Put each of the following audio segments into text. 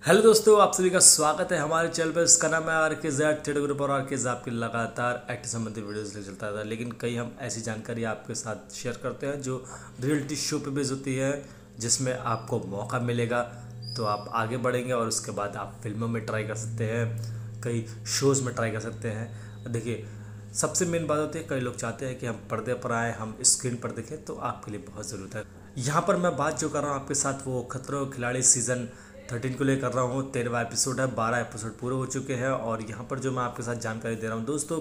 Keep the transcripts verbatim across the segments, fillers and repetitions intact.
Hello दोस्तों, आप सभी का स्वागत है हमारे चैनल पर। इसका नाम है R K Z theatre group और आर के ज़ेड आपकी लगातार एक्ट संबंधी वीडियोस ले चलता था। लेकिन कई हम ऐसी जानकारी आपके साथ शेयर करते हैं जो रियलिटी शो पे बेस्ड होती है, जिसमें आपको मौका मिलेगा तो आप आगे बढ़ेंगे और उसके बाद आप फिल्मों में ट्राई कर सकते हैं, कई शोज़ में ट्राई कर सकते हैं। देखिए, सबसे मेन बात होती है, कई लोग चाहते हैं कि हम पर्दे पर आए, हम स्क्रीन पर दिखें, तो आपके लिए बहुत ज़रूरत है। यहाँ पर मैं बात जो कर रहा हूँ आपके साथ, वो खतरों के खिलाड़ी सीज़न थर्टीन को लेकर रहा हूँ। तेरहवा एपिसोड है, बारह एपिसोड पूरे हो चुके हैं और यहाँ पर जो मैं आपके साथ जानकारी दे रहा हूँ दोस्तों,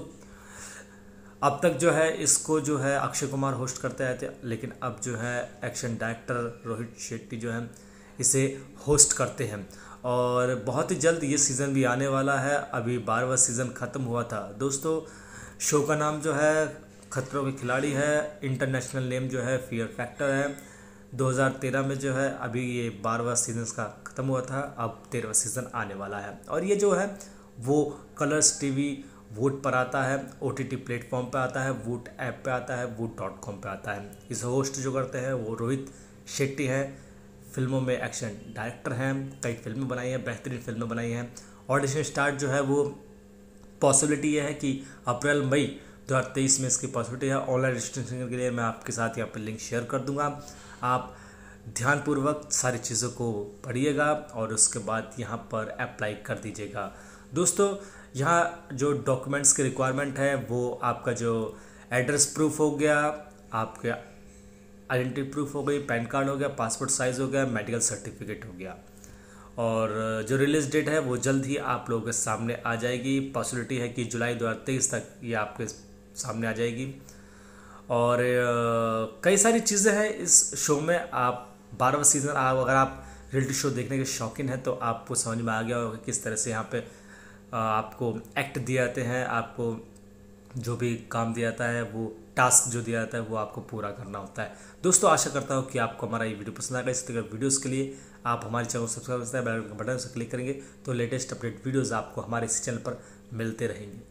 अब तक जो है इसको जो है अक्षय कुमार होस्ट करते आए थे, लेकिन अब जो है एक्शन डायरेक्टर रोहित शेट्टी जो है इसे होस्ट करते हैं और बहुत ही जल्द ये सीज़न भी आने वाला है। अभी बारहवां सीज़न ख़त्म हुआ था दोस्तों। शो का नाम जो है खतरों के खिलाड़ी है, इंटरनेशनल नेम जो है फियर फैक्टर है। दो हज़ार तेरह में जो है अभी ये बारहवां सीज़न का ख़त्म हुआ था, अब तेरहवां सीज़न आने वाला है और ये जो है वो कलर्स टीवी वूट पर आता है, ओटीटी प्लेटफॉर्म पे आता है, वूट ऐप पे आता है, वूट डॉट कॉम पर आता है। इस होस्ट जो करते हैं वो रोहित शेट्टी हैं। फिल्मों में एक्शन डायरेक्टर हैं, कई फिल्में बनाई हैं, बेहतरीन फिल्में बनाई हैं। ऑडिशन स्टार्ट जो है वो पॉसिबिलिटी ये है कि अप्रैल मई दो हज़ार तेईस में इसकी पॉसिबिलिटी है। ऑनलाइन रजिस्ट्रेशन के लिए मैं आपके साथ यहाँ पर लिंक शेयर कर दूंगा। आप ध्यानपूर्वक सारी चीज़ों को पढ़िएगा और उसके बाद यहाँ पर अप्लाई कर दीजिएगा। दोस्तों, यहाँ जो डॉक्यूमेंट्स की रिक्वायरमेंट है वो आपका जो एड्रेस प्रूफ हो गया, आपके आइडेंटिटी प्रूफ हो गई, पैन कार्ड हो गया, पासपोर्ट साइज़ हो गया, मेडिकल सर्टिफिकेट हो गया और जो रिलीज डेट है वो जल्द ही आप लोगों के सामने आ जाएगी। पॉसिबिलिटी है कि जुलाई दो हज़ार तेईस तक ये आपके सामने आ जाएगी और कई सारी चीज़ें हैं इस शो में। आप बारहवां सीज़न आप अगर आप रियलिटी शो देखने के शौकीन हैं तो आपको समझ में आ गया होगा किस तरह से यहाँ पे आपको एक्ट दिए जाते हैं, आपको जो भी काम दिया जाता है, वो टास्क जो दिया जाता है वो आपको पूरा करना होता है। दोस्तों, आशा करता हूँ कि आपको हमारा ये वीडियो पसंद आएगा। इस तरह वीडियोस के लिए आप हमारे चैनल को सब्सक्राइब करते हैं, बेल बटन से क्लिक करेंगे तो लेटेस्ट अपडेट वीडियोज़ आपको हमारे इस चैनल पर मिलते रहेंगे।